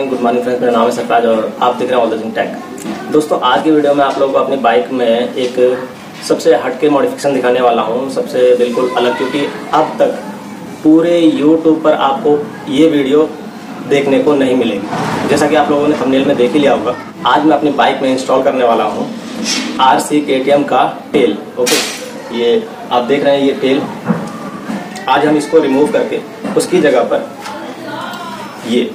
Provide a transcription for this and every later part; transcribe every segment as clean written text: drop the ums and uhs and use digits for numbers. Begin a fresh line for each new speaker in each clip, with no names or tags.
Morning, good morning friends. मेरा नाम है सरफराज और आप देख रहे हैं ऑल द थिंग टेक। दोस्तों आज की वीडियो में आप लोगों को अपनी बाइक में एक सबसे हटके मॉडिफिकेशन दिखाने वाला हूं, सबसे बिल्कुल अलग, क्योंकि अब तक पूरे यूट्यूब पर आपको ये वीडियो देखने को नहीं मिलेगी। जैसा कि आप लोगों ने थंबनेल में देख ही लिया होगा, आज मैं अपनी बाइक में इंस्टॉल करने वाला हूँ RC KTM का टेल। ओके, ये आप देख रहे हैं ये टेल। आज हम इसको रिमूव करके उसकी जगह पर ये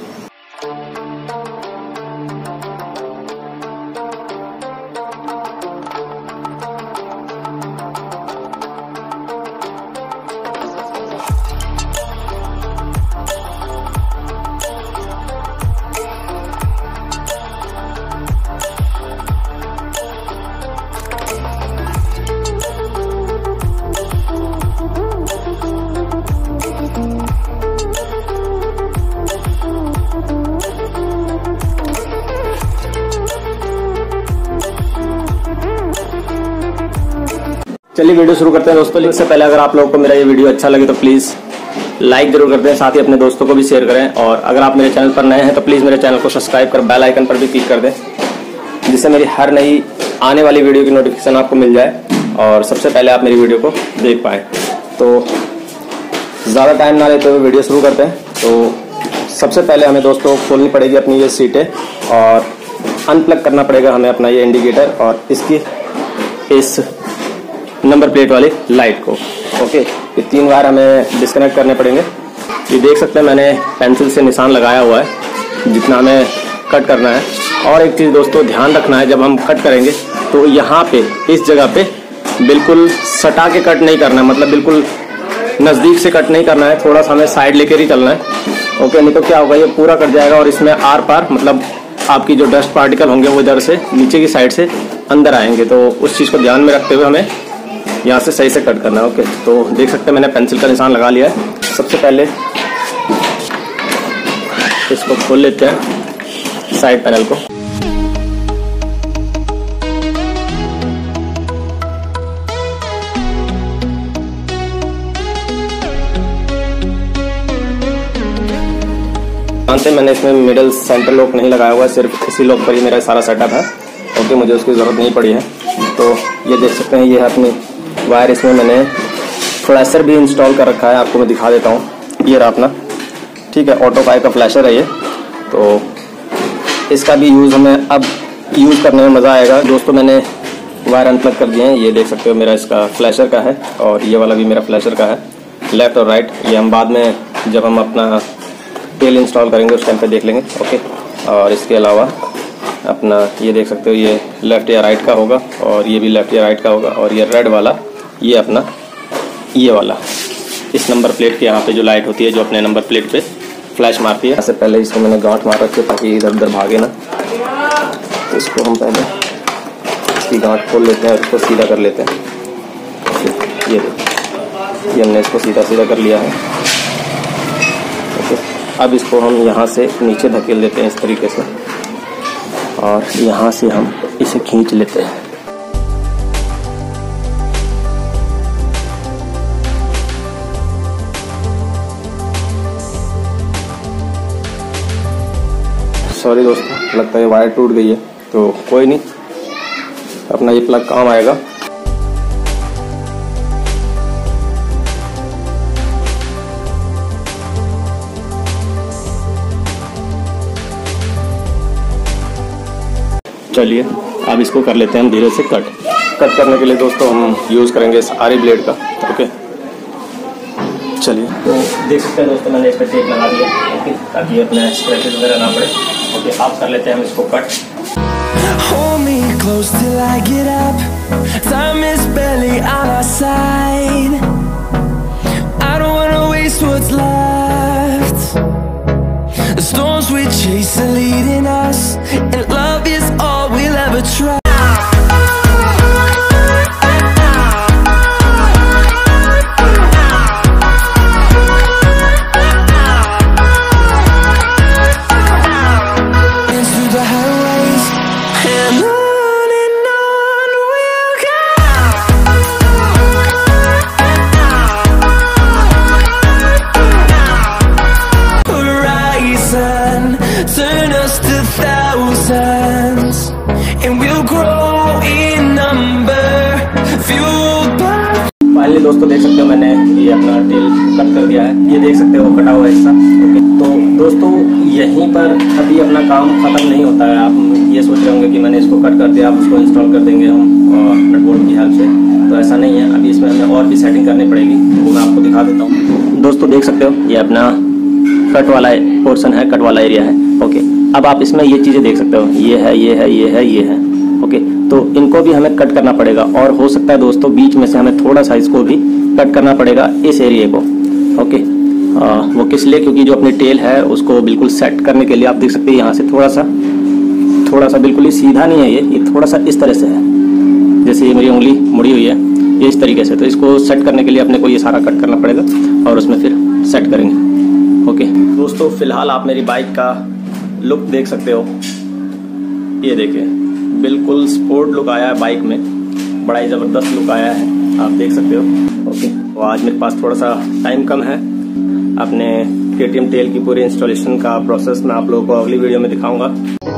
चलिए वीडियो शुरू करते हैं दोस्तों। इससे पहले अगर आप लोगों को मेरा ये वीडियो अच्छा लगे तो प्लीज़ लाइक जरूर कर दें, साथ ही अपने दोस्तों को भी शेयर करें। और अगर आप मेरे चैनल पर नए हैं तो प्लीज़ मेरे चैनल को सब्सक्राइब कर बेल आइकन पर भी क्लिक कर दें, जिससे मेरी हर नई आने वाली वीडियो की नोटिफिकेशन आपको मिल जाए और सबसे पहले आप मेरी वीडियो को देख पाएँ। तो ज़्यादा टाइम ना लेते हुए वीडियो शुरू करते हैं। तो सबसे पहले हमें दोस्तों खोलनी पड़ेगी अपनी ये सीटें और अनप्लग करना पड़ेगा हमें अपना ये इंडिकेटर और इसकी इस नंबर प्लेट वाली लाइट को। ओके, ये 3 बार हमें डिस्कनेक्ट करने पड़ेंगे। ये देख सकते हैं मैंने पेंसिल से निशान लगाया हुआ है जितना हमें कट करना है। और एक चीज़ दोस्तों ध्यान रखना है, जब हम कट करेंगे तो यहाँ पे इस जगह पे बिल्कुल सटा के कट नहीं करना है, मतलब बिल्कुल नज़दीक से कट नहीं करना है, थोड़ा सा हमें साइड लेकर ही चलना है। ओके, नहीं तो क्या होगा, ये पूरा कट जाएगा और इसमें आर पार मतलब आपकी जो डस्ट पार्टिकल होंगे वो इधर से नीचे की साइड से अंदर आएंगे। तो उस चीज़ को ध्यान में रखते हुए हमें यहाँ से सही से कट करना है। ओके, तो देख सकते हैं मैंने पेंसिल का निशान लगा लिया है। सबसे पहले इसको खोल लेते हैं साइड पैनल को। जानते हैं मैंने इसमें मिडल सेंटर लॉक नहीं लगाया हुआ है, सिर्फ इसी लॉक पर ही मेरा सारा सेटअप है। ओके, मुझे उसकी ज़रूरत नहीं पड़ी है। तो ये देख सकते हैं, ये है अपनी वायर। इसमें मैंने फ्लैशर भी इंस्टॉल कर रखा है, आपको मैं दिखा देता हूँ। ये रहा अपना, ठीक है, ऑटो फाइव का फ्लैशर है ये। तो इसका भी यूज़ हमें अब यूज़ करने में मज़ा आएगा। दोस्तों मैंने वायर अनप्लग कर दिए हैं, ये देख सकते हो मेरा इसका फ्लैशर का है और ये वाला भी मेरा फ्लैशर का है, लेफ़्ट और राइट। ये हम बाद में जब हम अपना टेल इंस्टॉल करेंगे उस टाइम पे देख लेंगे। ओके, और इसके अलावा अपना ये देख सकते हो, ये लेफ़्ट या राइट का होगा और ये भी लेफ़्ट या राइट का होगा। और ये रेड वाला ये अपना ये वाला इस नंबर प्लेट के यहाँ पे जो लाइट होती है, जो अपने नंबर प्लेट पे फ्लैश मारती है। इससे पहले इसको मैंने गांठ मार रखी है ताकि इधर उधर भागे ना। तो इसको हम पहले इसकी गांठ खोल लेते हैं और इसको सीधा कर लेते हैं। ये हमने इसको सीधा सीधा कर लिया है। ओके, अब इसको हम यहाँ से नीचे धकेल देते हैं इस तरीके से और यहाँ से हम इसे खींच लेते हैं। सॉरी दोस्तों, लगता है वायर टूट गई है, तो कोई नहीं, अपना ये प्लग काम आएगा। चलिए अब इसको कर लेते हैं हम धीरे से कट करने के लिए दोस्तों हम यूज़ करेंगे इस आरी ब्लेड का। ओके, चलिए। तो देख सकते हैं दोस्तों मैंने इस पर टेप लगा दिया, ओके, ताकि अपने स्क्रैचेस वगैरह ना पड़े। ओके, आप कर लेते हैं हम इसको cut.
The storms we chase are leading us, and love is all we'll ever try. Into the highways and on we'll go. Horizon turn us to thousands, and we'll grow in number, fueled by.
Finally दोस्तों देख सकते हो मैंने ये अपना tell cut कर दिया है, ये देख सकते हो कटा हुआ हिस्सा। ओके, तो दोस्तों यहीं पर अभी अपना काम खत्म नहीं होता है। आप ये सोच रहे होंगे कि मैंने इसको कट कर दिया, आप उसको इंस्टॉल कर देंगे हम नट बोल्ट की हेल्प से, तो ऐसा नहीं है। अभी इसमें हमें और भी सेटिंग करनी पड़ेगी, वो मैं आपको दिखा देता हूँ। दोस्तों देख सकते हो ये अपना कट वाला पोर्शन है, कट वाला एरिया है। ओके, अब आप इसमें ये चीज़ें देख सकते हो, ये है, ये है, ये है, ये है। ओके, तो इनको भी हमें कट करना पड़ेगा, और हो सकता है दोस्तों बीच में से हमें थोड़ा सा इसको भी कट करना पड़ेगा, इस एरिया को। ओके, वो किस लिए, क्योंकि जो अपनी टेल है उसको बिल्कुल सेट करने के लिए आप देख सकते हैं यहाँ से थोड़ा सा बिल्कुल ही सीधा नहीं है, ये थोड़ा सा इस तरह से है, जैसे ये मेरी उंगली मुड़ी हुई है, ये इस तरीके से। तो इसको सेट करने के लिए अपने को ये सारा कट करना पड़ेगा और उसमें फिर सेट करेंगे। ओके दोस्तों, फिलहाल आप मेरी बाइक का लुक देख सकते हो, ये देखिए बिल्कुल स्पोर्ट लुक आया है बाइक में, बड़ा ही ज़बरदस्त लुक आया है, आप देख सकते हो। ओके, तो आज मेरे पास थोड़ा सा टाइम कम है, अपने KTM टेल की पूरी इंस्टॉलेशन का प्रोसेस मैं आप लोगों को अगली वीडियो में दिखाऊंगा।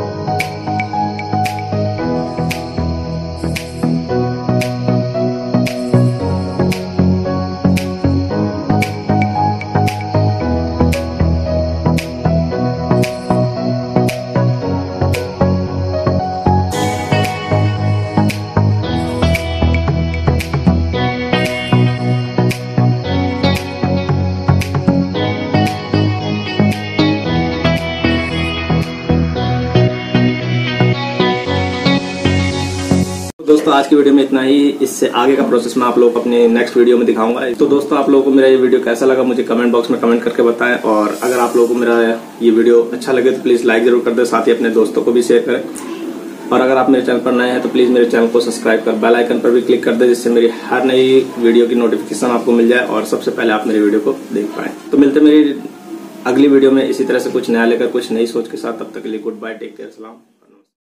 दोस्तों आज की वीडियो में इतना ही, इससे आगे का प्रोसेस मैं आप लोगों को अपने नेक्स्ट वीडियो में दिखाऊंगा। तो दोस्तों आप लोगों को मेरा ये वीडियो कैसा लगा मुझे कमेंट बॉक्स में कमेंट करके बताएं, और अगर आप लोगों को मेरा ये वीडियो अच्छा लगे तो प्लीज़ लाइक जरूर कर दें, साथ ही अपने दोस्तों को भी शेयर करें। और अगर आप मेरे चैनल पर नए हैं तो प्लीज़ मेरे चैनल को सब्सक्राइब कर बेल आइकन पर भी क्लिक कर दें, जिससे मेरी हर नई वीडियो की नोटिफिकेशन आपको मिल जाए और सबसे पहले आप मेरी वीडियो को देख पाएँ। तो मिलते मेरी अगली वीडियो में इसी तरह से कुछ नया लेकर, कुछ नई सोच के साथ। तब तक के लिए गुड बाय, टेक केयर, सलाम।